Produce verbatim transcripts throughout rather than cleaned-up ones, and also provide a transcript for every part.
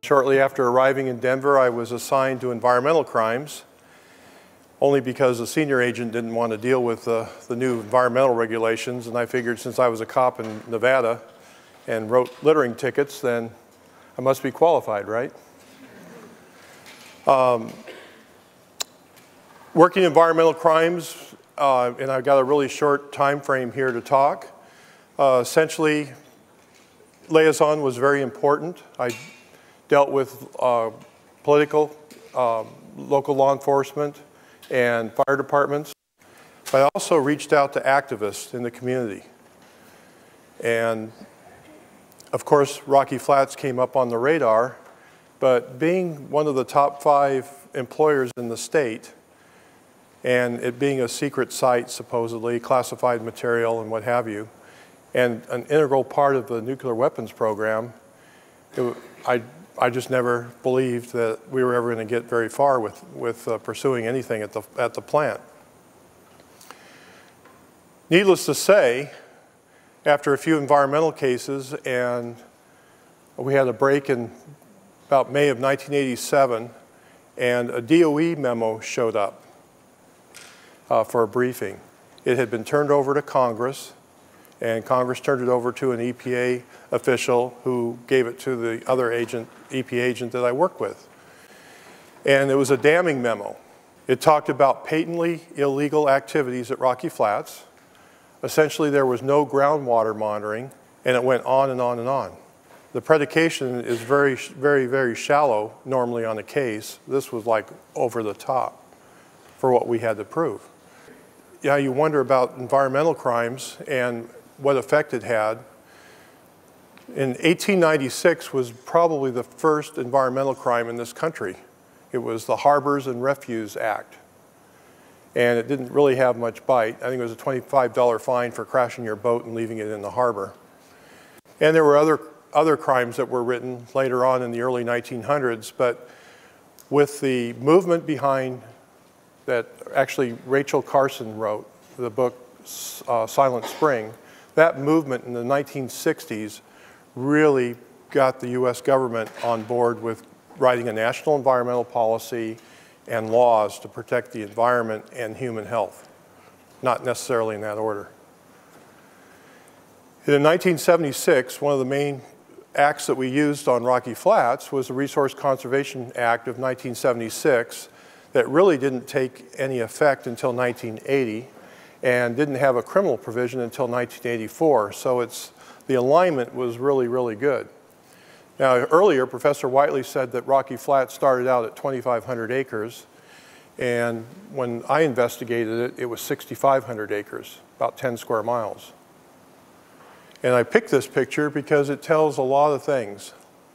Shortly after arriving in Denver, I was assigned to environmental crimes, only because the senior agent didn't want to deal with uh, the new environmental regulations, and I figured since I was a cop in Nevada and wrote littering tickets, then I must be qualified, right? Um, working environmental crimes, uh, and I've got a really short time frame here to talk. Uh, essentially, liaison was very important. I dealt with uh, political, uh, local law enforcement, and fire departments. But I also reached out to activists in the community. And of course, Rocky Flats came up on the radar, but being one of the top five employers in the state, and it being a secret site, supposedly, classified material and what have you, and an integral part of the nuclear weapons program, it, I, I just never believed that we were ever going to get very far with, with uh, pursuing anything at the, at the plant. Needless to say, after a few environmental cases, and we had a break in about May of nineteen eighty-seven, and a D O E memo showed up uh, for a briefing. It had been turned over to Congress, and Congress turned it over to an E P A official who gave it to the other agent, E P A agent that I worked with. And it was a damning memo. It talked about patently illegal activities at Rocky Flats. Essentially, there was no groundwater monitoring, and it went on and on and on. The predication is very, very, very shallow normally on a case. This was like over the top for what we had to prove. Yeah, you wonder about environmental crimes and what effect it had. In eighteen ninety-six was probably the first environmental crime in this country. It was the Harbors and Refuse Act. And it didn't really have much bite. I think it was a twenty-five dollar fine for crashing your boat and leaving it in the harbor. And there were other, other crimes that were written later on in the early nineteen hundreds, but with the movement behind that actually Rachel Carson wrote, the book uh, Silent Spring, that movement in the nineteen sixties really got the U S government on board with writing a national environmental policy and laws to protect the environment and human health, not necessarily in that order. In nineteen seventy-six, one of the main acts that we used on Rocky Flats was the Resource Conservation Act of nineteen seventy-six that really didn't take any effect until nineteen eighty and didn't have a criminal provision until nineteen eighty-four. So it's, the alignment was really, really good. Now, earlier, Professor Whiteley said that Rocky Flats started out at twenty-five hundred acres, and when I investigated it, it was sixty-five hundred acres, about ten square miles. And I picked this picture because it tells a lot of things.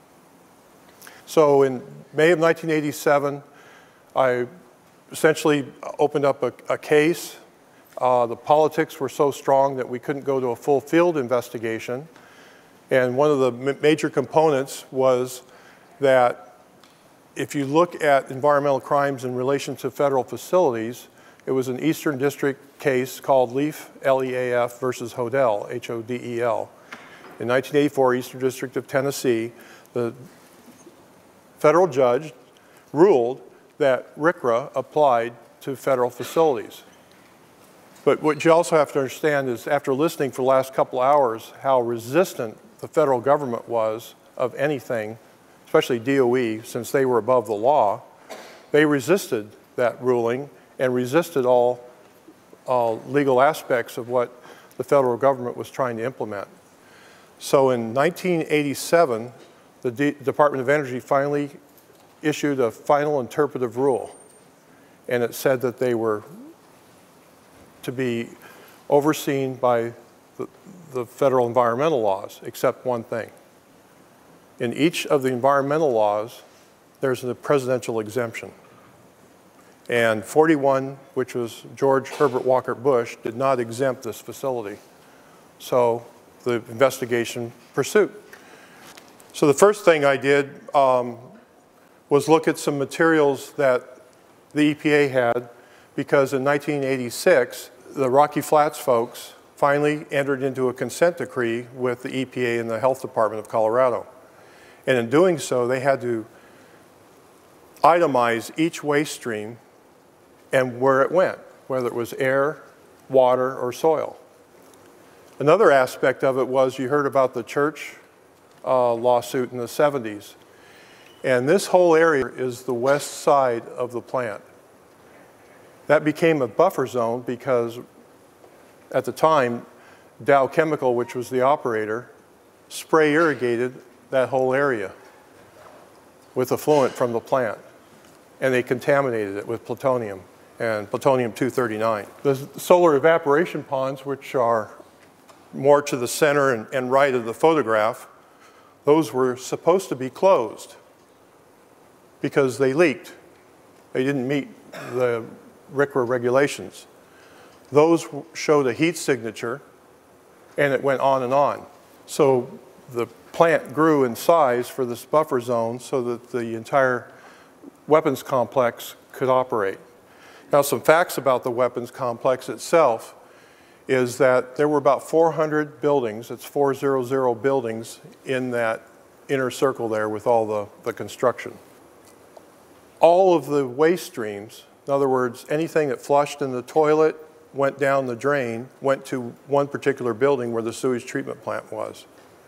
So in May of nineteen eighty-seven, I essentially opened up a, a case. Uh, the politics were so strong that we couldn't go to a full field investigation. And one of the major components was that if you look at environmental crimes in relation to federal facilities, it was an Eastern District case called Leaf, L E A F, versus Hodel, H O D E L. In nineteen eighty-four, Eastern District of Tennessee, the federal judge ruled that R C R A applied to federal facilities. But what you also have to understand is, after listening for the last couple hours, how resistant the federal government was of anything, especially D O E, since they were above the law. They resisted that ruling and resisted all uh, legal aspects of what the federal government was trying to implement. So in nineteen eighty-seven, the D Department of Energy finally issued a final interpretive rule, and it said that they were to be overseen by the, the federal environmental laws, except one thing. In each of the environmental laws, there's a presidential exemption. And forty-one, which was George Herbert Walker Bush, did not exempt this facility. So the investigation pursued. So the first thing I did um, was look at some materials that the E P A had, because in nineteen eighty-six, the Rocky Flats folks finally entered into a consent decree with the E P A and the Health Department of Colorado. And in doing so, they had to itemize each waste stream and where it went, whether it was air, water, or soil. Another aspect of it was you heard about the church uh, lawsuit in the seventies. And this whole area is the west side of the plant. That became a buffer zone because at the time, Dow Chemical, which was the operator, spray irrigated that whole area with effluent from the plant. And they contaminated it with plutonium and plutonium two thirty-nine. The solar evaporation ponds, which are more to the center and, and right of the photograph, those were supposed to be closed because they leaked. They didn't meet the R C R A regulations. Those showed a heat signature, and it went on and on. So the plant grew in size for this buffer zone so that the entire weapons complex could operate. Now, some facts about the weapons complex itself is that there were about four hundred buildings, it's four hundred buildings in that inner circle there with all the, the construction. All of the waste streams, in other words, anything that flushed in the toilet, went down the drain, went to one particular building where the sewage treatment plant was.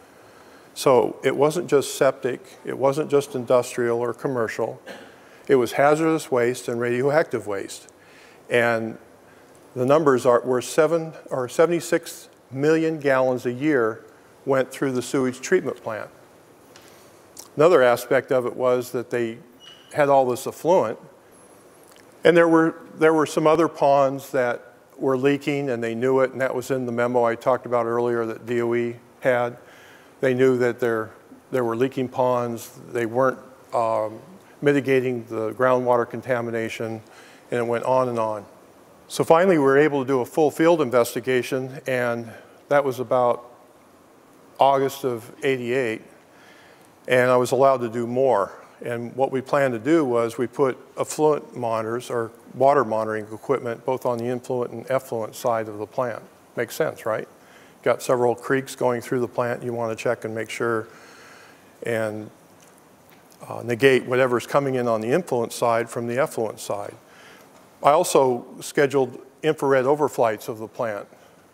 So it wasn't just septic, it wasn't just industrial or commercial, it was hazardous waste and radioactive waste. And the numbers are, were seven, or seventy-six million gallons a year went through the sewage treatment plant. Another aspect of it was that they had all this effluent, and there were, there were some other ponds that were leaking and they knew it, and that was in the memo I talked about earlier that D O E had. They knew that there, there were leaking ponds, they weren't um, mitigating the groundwater contamination, and it went on and on. So finally we were able to do a full field investigation, and that was about August of eighty-eight, and I was allowed to do more. And what we planned to do was we put effluent monitors or water monitoring equipment both on the influent and effluent side of the plant. Makes sense, right? Got several creeks going through the plant. You want to check and make sure and uh, negate whatever's coming in on the influent side from the effluent side. I also scheduled infrared overflights of the plant.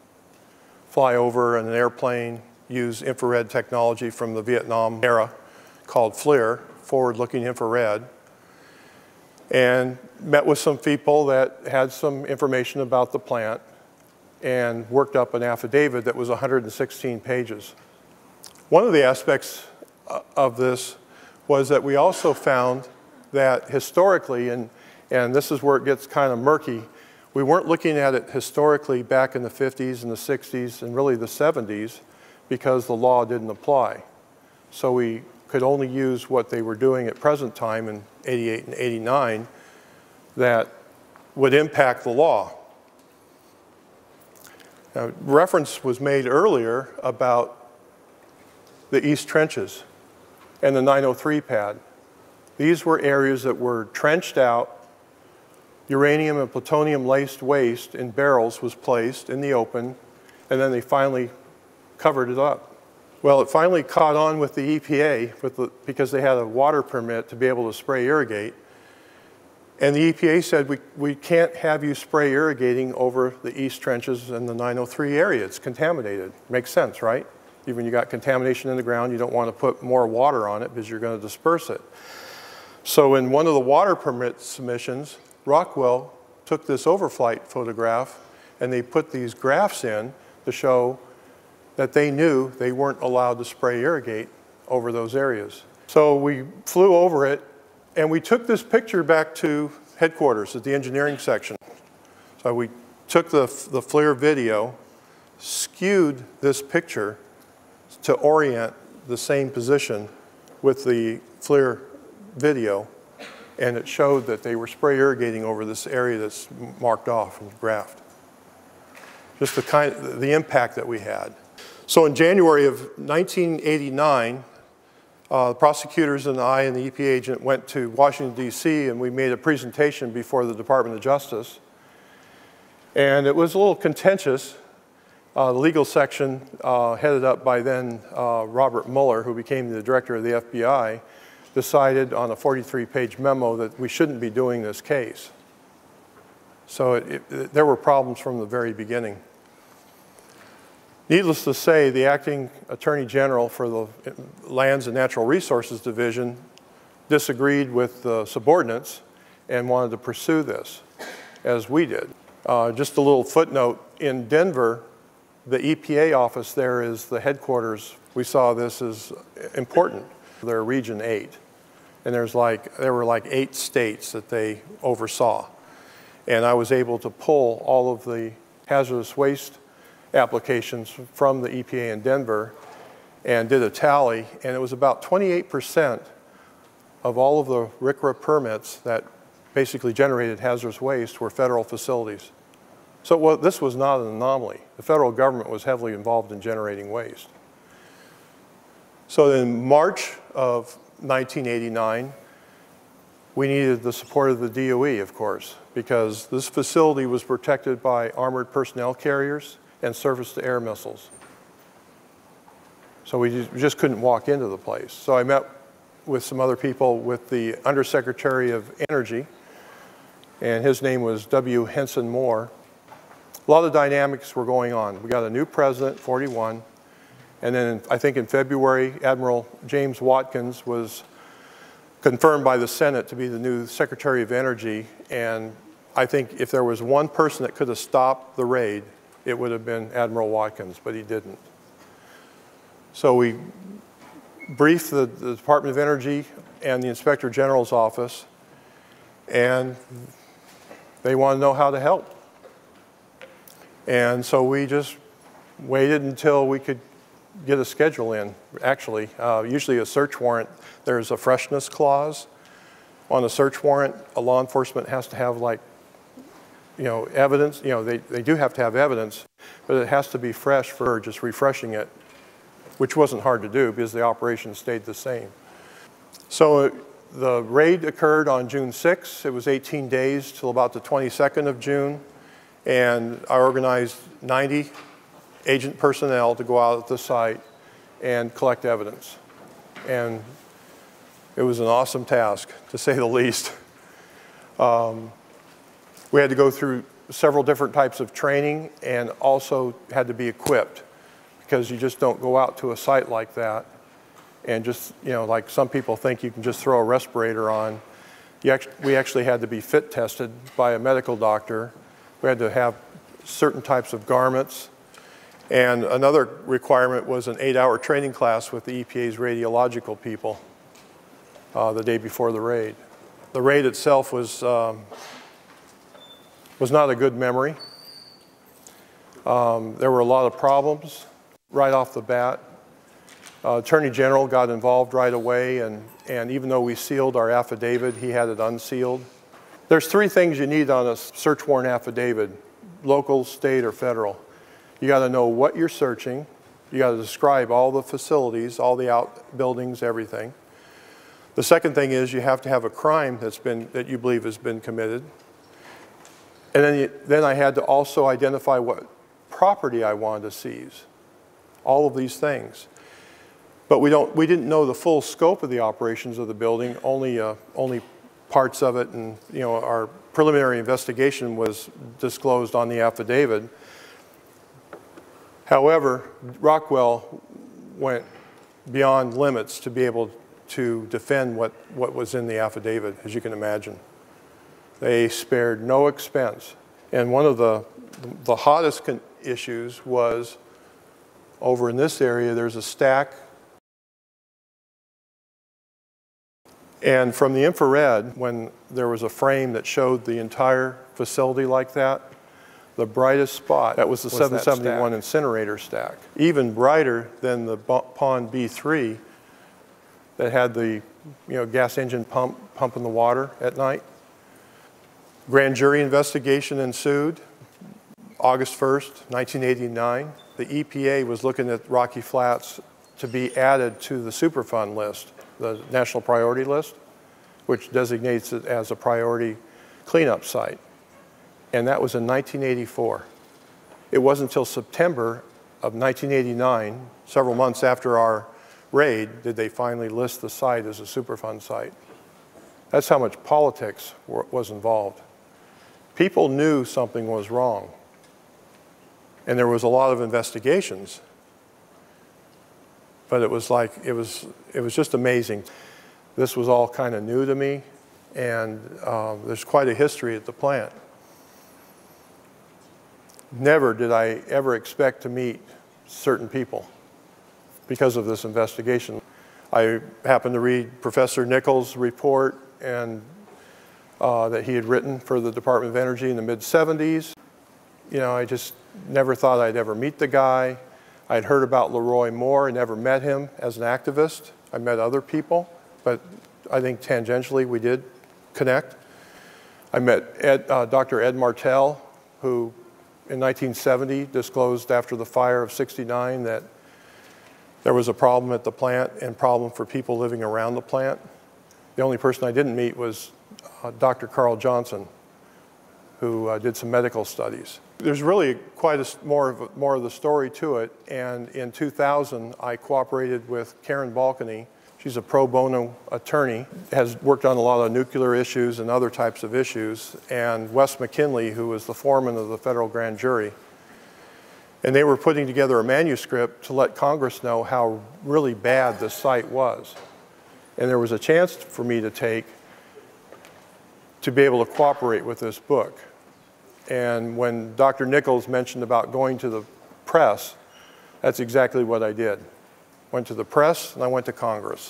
Fly over in an airplane, use infrared technology from the Vietnam era called FLIR, forward-looking infrared, and met with some people that had some information about the plant and worked up an affidavit that was one hundred sixteen pages. One of the aspects of this was that we also found that historically, and, and this is where it gets kind of murky, we weren't looking at it historically back in the fifties and the sixties and really the seventies because the law didn't apply. So we could only use what they were doing at present time in eighty-eight and eighty-nine that would impact the law. Now, reference was made earlier about the East Trenches and the nine oh three pad. These were areas that were trenched out, uranium and plutonium laced waste in barrels was placed in the open, and then they finally covered it up. Well, it finally caught on with the E P A with the, because they had a water permit to be able to spray irrigate. And the E P A said, we, we can't have you spray irrigating over the East Trenches and the nine oh three area. It's contaminated. Makes sense, right? Even you got contamination in the ground, you don't want to put more water on it because you're going to disperse it. So in one of the water permit submissions, Rockwell took this overflight photograph and they put these graphs in to show that they knew they weren't allowed to spray irrigate over those areas. So we flew over it, and we took this picture back to headquarters at the engineering section. So we took the, the FLIR video, skewed this picture to orient the same position with the FLIR video, and it showed that they were spray irrigating over this area that's marked off and graphed. Just the kind, the impact that we had. So in January of nineteen eighty-nine, uh, the prosecutors and I and the E P A agent went to Washington, D C, and we made a presentation before the Department of Justice. And it was a little contentious. Uh, the legal section, uh, headed up by then uh, Robert Mueller, who became the director of the F B I, decided on a forty-three page memo that we shouldn't be doing this case. So it, it, there were problems from the very beginning. Needless to say, the acting Attorney General for the Lands and Natural Resources Division disagreed with the subordinates and wanted to pursue this, as we did. Uh, just a little footnote, in Denver, the E P A office there is the headquarters. We saw this as important. They're Region eight, and there's like, there were like eight states that they oversaw. And I was able to pull all of the hazardous waste applications from the E P A in Denver and did a tally, and it was about twenty-eight percent of all of the R C R A permits that basically generated hazardous waste were federal facilities. So well, this was not an anomaly. The federal government was heavily involved in generating waste. So in March of nineteen eighty-nine, we needed the support of the D O E, of course, because this facility was protected by armored personnel carriers and surface-to-air missiles. So we just couldn't walk into the place. So I met with some other people with the Undersecretary of Energy, and his name was W. Henson Moore. A lot of dynamics were going on. We got a new president, forty-one, and then I think in February, Admiral James Watkins was confirmed by the Senate to be the new Secretary of Energy, and I think if there was one person that could have stopped the raid, it would have been Admiral Watkins, but he didn't. So we briefed the, the Department of Energy and the Inspector General's office, and they want to know how to help. And so we just waited until we could get a schedule in, actually. Uh, usually a search warrant, there's a freshness clause. On a search warrant, a law enforcement has to have like, you know, evidence. You know, they, they do have to have evidence, but it has to be fresh for just refreshing it, which wasn't hard to do because the operation stayed the same. So uh, the raid occurred on June sixth. It was eighteen days till about the twenty-second of June. And I organized ninety agent personnel to go out at the site and collect evidence. And it was an awesome task, to say the least. Um, we had to go through several different types of training and also had to be equipped, because you just don't go out to a site like that and just, you know, like some people think you can just throw a respirator on. You actually, we actually had to be fit tested by a medical doctor. We had to have certain types of garments. And another requirement was an eight hour training class with the E P A's radiological people uh, the day before the raid. The raid itself was, um, was not a good memory. Um, there were a lot of problems right off the bat. Uh, Attorney General got involved right away, and, and even though we sealed our affidavit, he had it unsealed. There's three things you need on a search warrant affidavit, local, state, or federal. You got to know what you're searching. You got to describe all the facilities, all the outbuildings, everything. The second thing is you have to have a crime that's been, that you believe has been committed. And then, you, then I had to also identify what property I wanted to seize. All of these things. But we, don't, we didn't know the full scope of the operations of the building, only, uh, only parts of it, and you know, our preliminary investigation was disclosed on the affidavit. However, Rockwell went beyond limits to be able to defend what, what was in the affidavit, as you can imagine. They spared no expense. And one of the, the hottest con issues was over in this area, there's a stack. And from the infrared, when there was a frame that showed the entire facility like that, the brightest spot, that was the was seven seventy-one incinerator stack. Even brighter than the Pond B three that had the you know, gas engine pump pumping the water at night. Grand jury investigation ensued August first, nineteen eighty-nine. The E P A was looking at Rocky Flats to be added to the Superfund list, the National Priority List, which designates it as a priority cleanup site. And that was in nineteen eighty-four. It wasn't until September of nineteen eighty-nine, several months after our raid, did they finally list the site as a Superfund site. That's how much politics was involved. People knew something was wrong, and there was a lot of investigations. But it was like, it was, it was just amazing. This was all kind of new to me, and uh, there's quite a history at the plant. Never did I ever expect to meet certain people because of this investigation. I happened to read Professor Nichols' report and uh, that he had written for the Department of Energy in the mid seventies. You know, I just never thought I'd ever meet the guy. I'd heard about Leroy Moore and never met him as an activist. I met other people, but I think tangentially we did connect. I met Ed, uh, Doctor Ed Martell, who in nineteen seventy disclosed after the fire of sixty-nine that there was a problem at the plant and problem for people living around the plant. The only person I didn't meet was uh, Doctor Carl Johnson, who uh, did some medical studies. There's really quite a, more, of, more of the story to it, and in two thousand I cooperated with Karen Balcony. She's a pro bono attorney, has worked on a lot of nuclear issues and other types of issues, and Wes McKinley, who was the foreman of the federal grand jury. And they were putting together a manuscript to let Congress know how really bad this site was. And there was a chance for me to take to be able to cooperate with this book. And when Doctor Nichols mentioned about going to the press, that's exactly what I did. Went to the press and I went to Congress.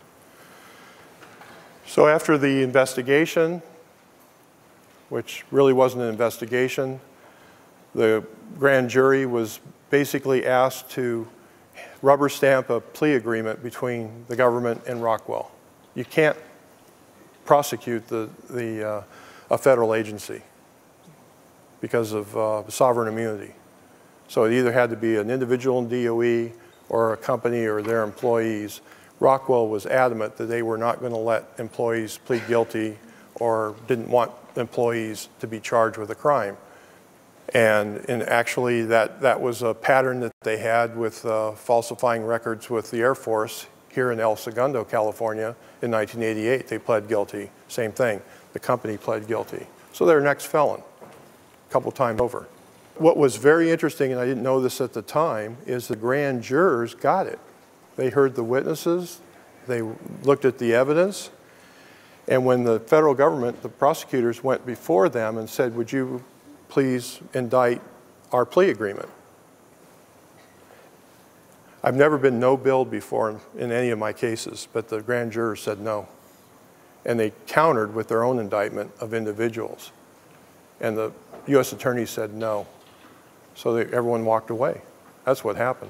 So after the investigation, which really wasn't an investigation, the grand jury was basically asked to rubber stamp a plea agreement between the government and Rockwell. You can't prosecute the, the, uh, a federal agency because of uh, sovereign immunity. So it either had to be an individual in D O E or a company or their employees. Rockwell was adamant that they were not going to let employees plead guilty or didn't want employees to be charged with a crime. And, and actually that, that was a pattern that they had with uh, falsifying records with the Air Force here in El Segundo, California in nineteen eighty-eight. They pled guilty, same thing. The company pled guilty. So they're next felon, a couple times over. What was very interesting, and I didn't know this at the time, is the grand jurors got it. They heard the witnesses, they looked at the evidence, and when the federal government, the prosecutors went before them and said, would you please indict our plea agreement? I've never been no-billed before in, in any of my cases, but the grand jurors said no. And they countered with their own indictment of individuals. And the U S attorney said no. So they, everyone walked away. That's what happened.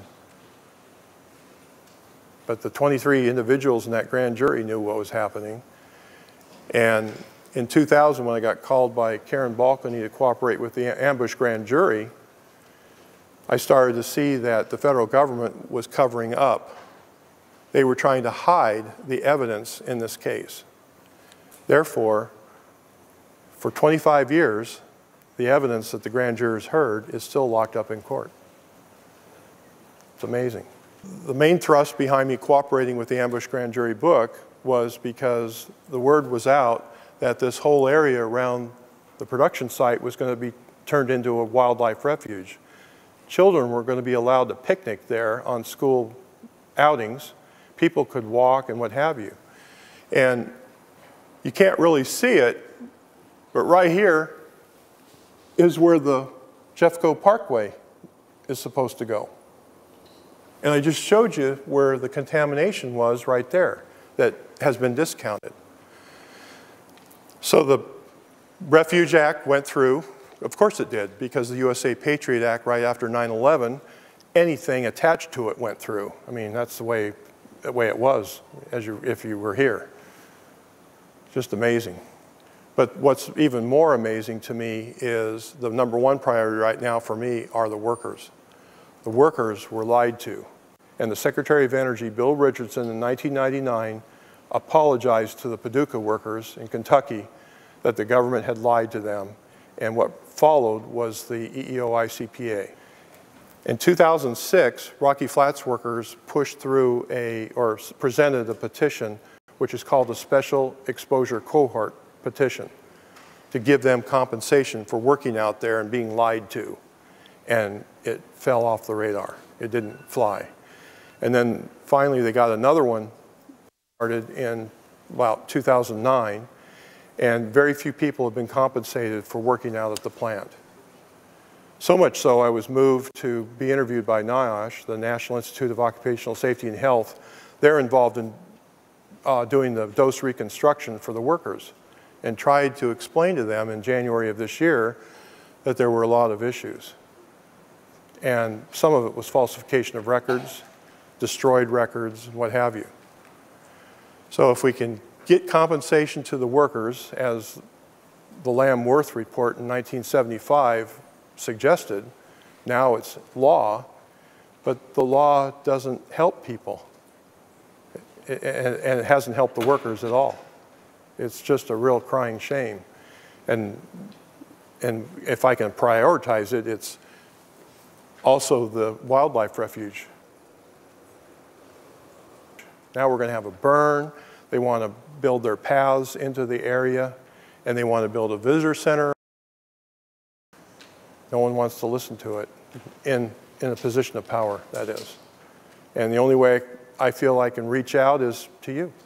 But the twenty-three individuals in that grand jury knew what was happening. And in two thousand, when I got called by Karen Balcony to cooperate with the ambush grand jury, I started to see that the federal government was covering up. They were trying to hide the evidence in this case. Therefore, for twenty-five years, the evidence that the grand jurors heard is still locked up in court. It's amazing. The main thrust behind me cooperating with the ambush grand jury book was because the word was out that this whole area around the production site was going to be turned into a wildlife refuge. Children were going to be allowed to picnic there on school outings. People could walk and what have you. And you can't really see it, but right here is where the Jeffco Parkway is supposed to go. And I just showed you where the contamination was right there that has been discounted. So the Refuge Act went through. Of course it did, because the U S A Patriot Act right after nine eleven, anything attached to it went through. I mean, that's the way, the way it was as you, if you were here. Just amazing. But what's even more amazing to me is the number one priority right now for me are the workers. The workers were lied to. And the Secretary of Energy, Bill Richardson, in nineteen ninety-nine, apologized to the Paducah workers in Kentucky that the government had lied to them And what followed was the E E O I C P A. In two thousand six, Rocky Flats workers pushed through a, or presented a petition, which is called the Special Exposure Cohort Petition, to give them compensation for working out there and being lied to. And it fell off the radar. It didn't fly. And then finally they got another one started in about two thousand nine, and very few people have been compensated for working out at the plant. So much so, I was moved to be interviewed by NIOSH, the National Institute of Occupational Safety and Health. They're involved in uh, doing the dose reconstruction for the workers, and tried to explain to them in January of this year that there were a lot of issues. And some of it was falsification of records, destroyed records, what have you. So if we can get compensation to the workers, as the Lamb-Worth report in nineteen seventy-five suggested, now it's law, but the law doesn't help people. And it hasn't helped the workers at all. It's just a real crying shame. And, and if I can prioritize it, it's also the wildlife refuge. Now we're going to have a burn. They want to build their paths into the area, and they want to build a visitor center. No one wants to listen to it, in, in a position of power, that is. And the only way I feel I can reach out is to you.